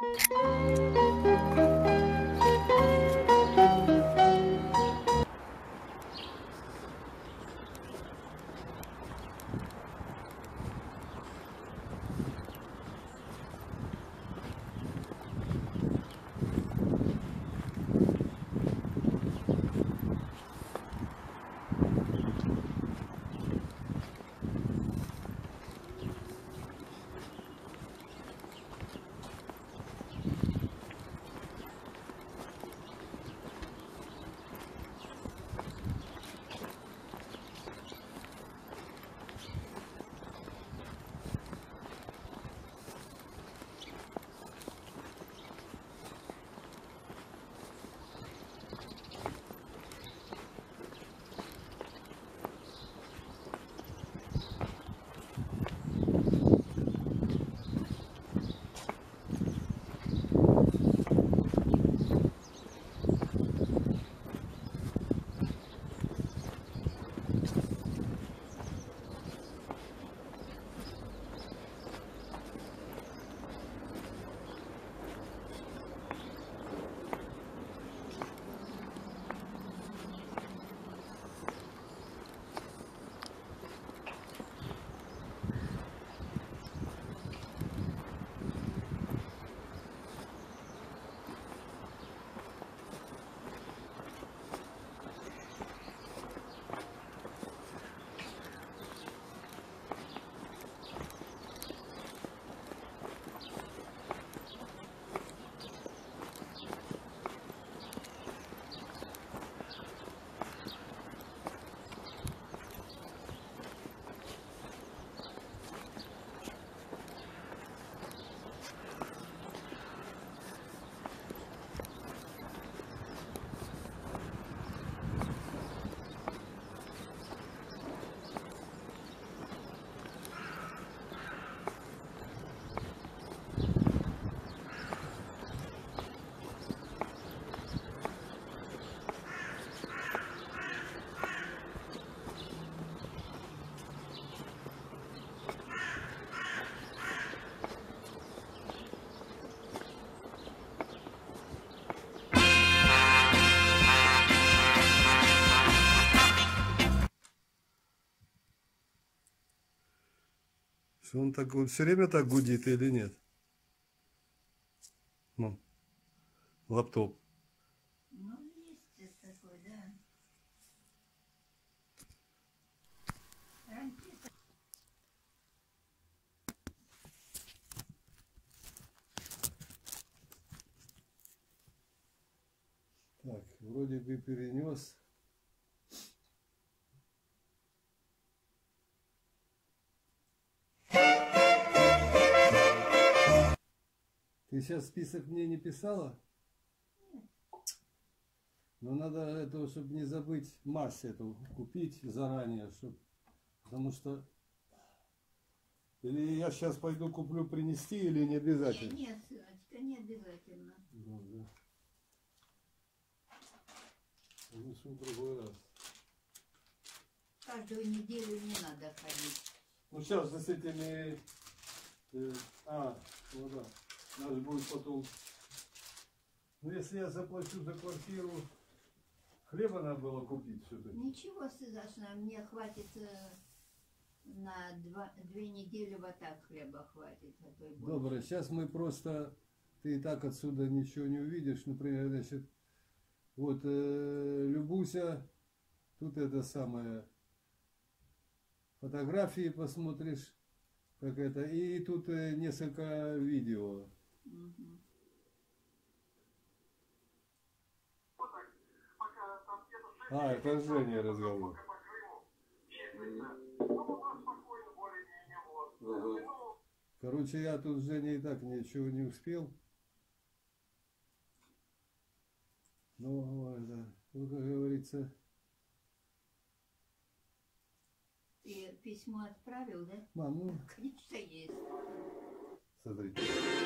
Он все время так гудит или нет? Ну, лаптоп. Ну, есть такой, да. Так, вроде бы перенес. Ты сейчас список мне не писала? Нет. Но надо этого, чтобы не забыть, мазь эту купить заранее, потому что... Или я сейчас пойду куплю, принести, или не обязательно? Нет, Сыночка, не обязательно. Ну, да. Принесу в другой раз. Каждую неделю не надо ходить. Ну сейчас с этими... ну да. Надо будет потом... Ну если я заплачу за квартиру, хлеба надо было купить все-таки. Ничего страшного, мне хватит на 2 недели, вот так хлеба хватит. А то и больше. Добро, сейчас мы просто... Ты и так отсюда ничего не увидишь. Например, значит, вот Любуся, тут это самое... Фотографии посмотришь, как это, и тут несколько видео. Угу. Это с Женей разговор. Ага. Короче, я тут с Женей и так ничего не успел. Ну, да, ну, как говорится... Ты письмо отправил, да? Мам, ну... Конечно, есть. Смотрите.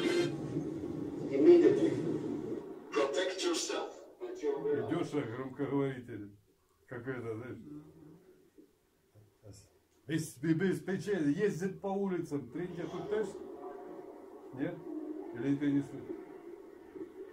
Идешь, громкоговоритель. Как это, знаешь? Без печали. Ездит по улицам. Третья тут теж? Нет? Или ты не слышишь?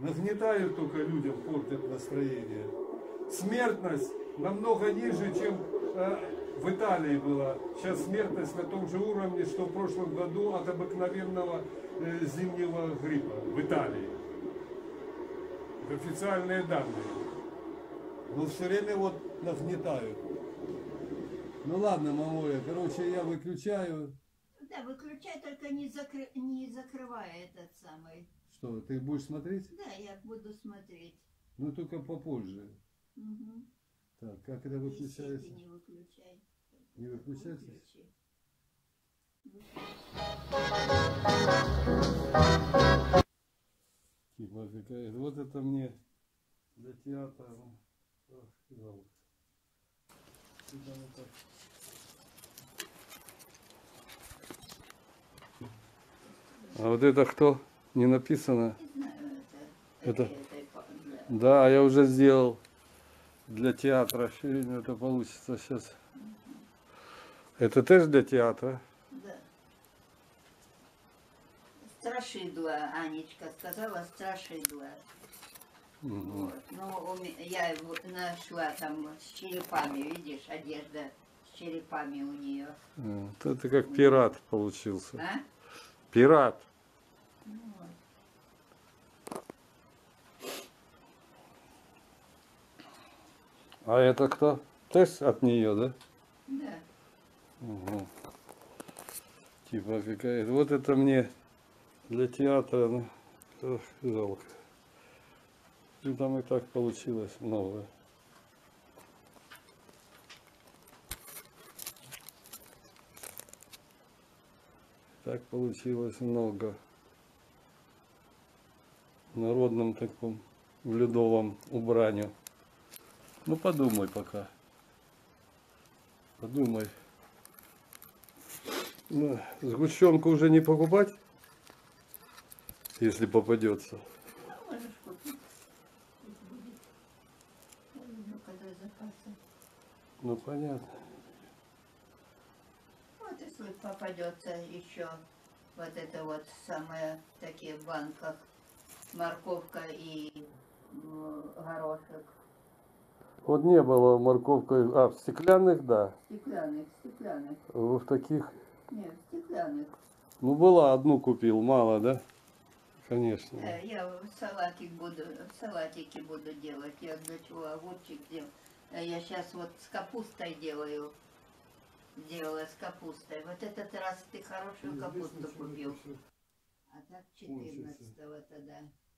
Нагнетают только людям, портят настроение. Смертность намного ниже, чем в Италии была. Сейчас смертность на том же уровне, что в прошлом году от обыкновенного зимнего гриппа в Италии. Это официальные данные. Но все время вот нагнетают. Ну ладно, мамуля, короче, я выключаю. Да, выключай, только не закрывай этот самый. Что, ты будешь смотреть? Да, я буду смотреть. Ну только попозже. Угу. Так, как это И выключается? сети не выключай. Не выключается? Выключи. Типа какая. Вот это мне для театра. Ах, жалко. Сюда вот так. А вот это кто? Не написано? Не знаю, Это- да. Да, я уже сделал для театра. Сегодня это получится сейчас. Это тоже для театра? Да. Страшидла, Анечка сказала, страшидла. Угу. Вот. Ну, я его нашла там с черепами, видишь, одежда с черепами у нее. Вот это как пират получился. А? Пират. Ну, вот. А это кто? Тест от нее, да? Да. Угу. Типа какая-то. Вот это мне для театра. Ну, ох, жалко. И там и так получилось много. Так получилось много. В народном таком, в ледовом убранию. Ну подумай пока. Подумай. Ну, сгущенку уже не покупать, если попадется. Ну, можешь купить. Пусть будет. Я люблю, когда запасы. Ну понятно. Вот если попадется еще вот это вот самое в таких банках морковка и горошек. Вот не было морковка, а в стеклянных, да. Стеклянных. В таких, Нет, стеклянных. ну была, одну купил, мало, да? Конечно. Я салатики буду делать. Я для чего огурчик делаю. Я сейчас вот с капустой делаю. Делала с капустой. Вот этот раз ты хорошую капусту купил. А так 14-го тогда.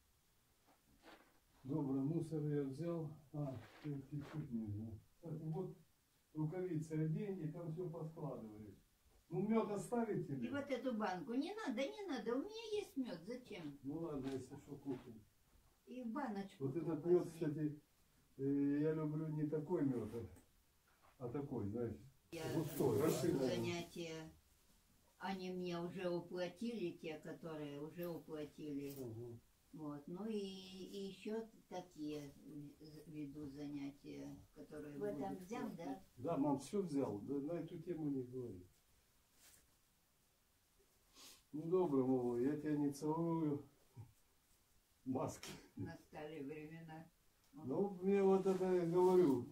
Добро, мусор я взял. А, чуть-чуть нужно. Вот рукавицы одень, и там все поскладываешь. Ну, мед оставить И тебе? вот эту банку. Не надо. У меня есть мед. Зачем? Ну ладно, если что, купим. И баночку. Вот этот ту мед, возьми. кстати, я люблю не такой мед, а такой, знаешь. Я густой, рассыпанный. занятия. Они мне уже уплатили, те, которые уже уплатили. Угу. Вот. Ну и еще такие веду занятия, которые вы там взял, да? Да, мам, все взял. Да, на эту тему не говори. Ну, добро, мама, я тебя не целую. Маски. Настали времена. Ну, мне вот это я говорю.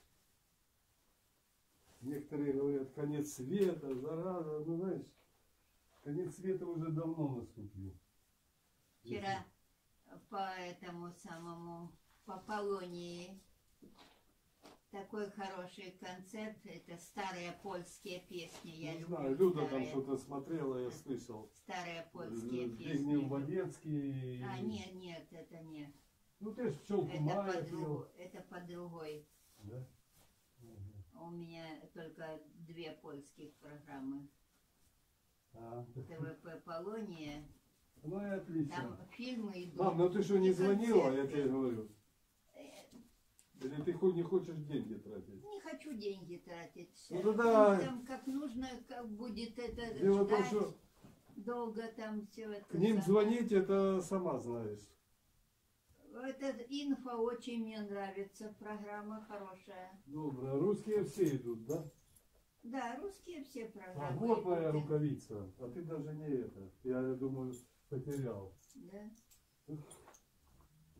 Некоторые говорят, конец света, зараза. Ну, знаешь, конец света уже давно наступил. Вчера по этому самому, по Полонии, такой хороший концерт. Это старые польские песни. Я Не люблю знаю, Люда там старые, что-то смотрела, я слышал. старые польские Песни песни. Водецкий. А, нет, это нет. Ну, ты ж пчелку Это Майя по, пел. это по другой. Да? Угу. У меня только 2 польских программы. А. ТВП Полония. Ну и отлично. Там фильмы идут. Мам, ну ты что, не и звонила, я концерты. тебе говорю? Или ты хоть не хочешь деньги тратить? Не хочу деньги тратить. Ну тогда- Там как нужно, как будет это Дело в том, ждать. что Долго там все это. к ним самое. звонить, это сама знаешь. Это инфо очень мне нравится. Программа хорошая. Добро. Русские все идут, да? Да, русские все А программы. вот моя идут. рукавица. А ты даже не это. Я думаю, потерял. Да.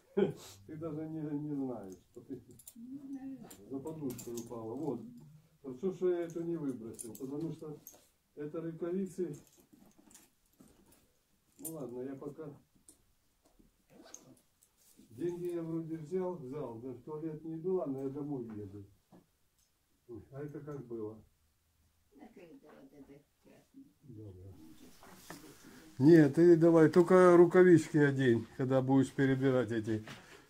Ты даже не знаешь, что ты за подушку упала. Вот. Хорошо, что я это не выбросил, потому что это рукавицы. Ну ладно, я пока... Деньги я вроде взял, да в туалет не иду, ладно, я домой еду. А это как было? Добро. Нет, ты давай, только рукавички одень, когда будешь перебирать эти.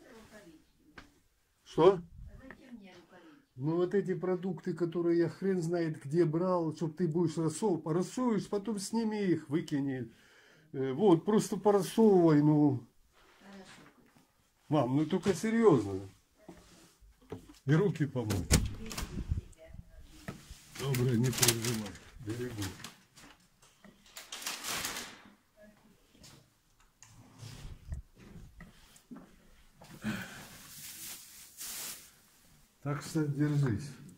Что? Ну вот эти продукты, которые я хрен знает где брал, чтобы ты будешь рассовываешь, потом сними их, выкини. Вот, просто порассовывай, ну. Мам, ну только серьезно. И руки помой. Добре, не переживай. Берегу. Так что держись.